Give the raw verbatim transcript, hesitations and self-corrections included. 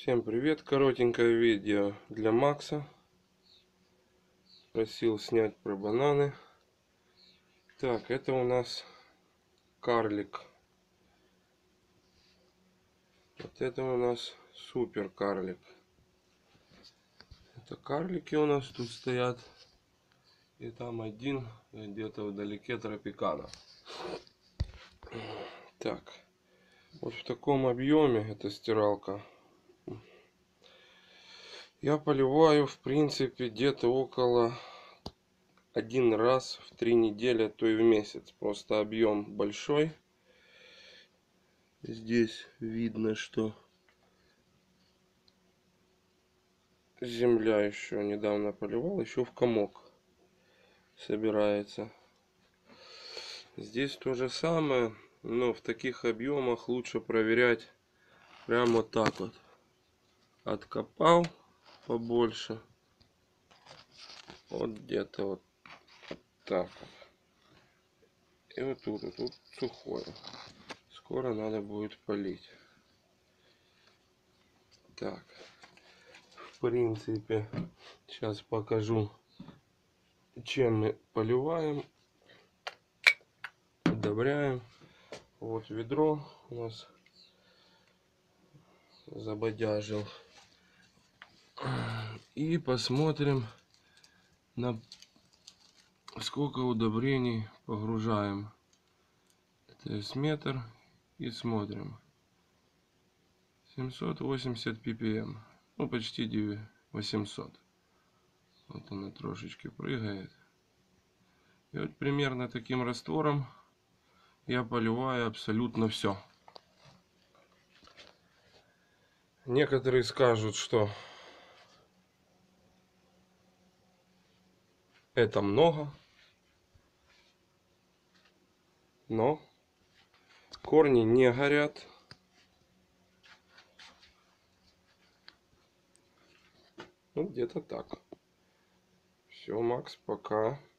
Всем привет! Коротенькое видео для Макса. Просил снять про бананы. Так, это у нас карлик. Вот это у нас супер карлик. Это карлики у нас тут стоят. И там один где-то вдалеке тропикана. Так, вот в таком объеме эта стиралка. Я поливаю, в принципе, где-то около один раз в три недели, а то и в месяц. Просто объем большой. Здесь видно, что земля еще недавно поливал, еще в комок собирается. Здесь то же самое, но в таких объемах лучше проверять прямо вот так вот. Откопал побольше. Вот где-то вот так вот. И вот тут, вот тут сухое. Скоро надо будет полить. Так. В принципе, сейчас покажу, чем мы поливаем, удобряем. Вот ведро у нас забодяжил. И посмотрим, на сколько удобрений погружаем. То есть метр и смотрим. семьсот восемьдесят пи-пи-эм. Ну, почти восемьсот. Вот она трошечки прыгает. И вот примерно таким раствором я поливаю абсолютно все. Некоторые скажут, что это много, но корни не горят. Ну, где-то так. Все, Макс, пока.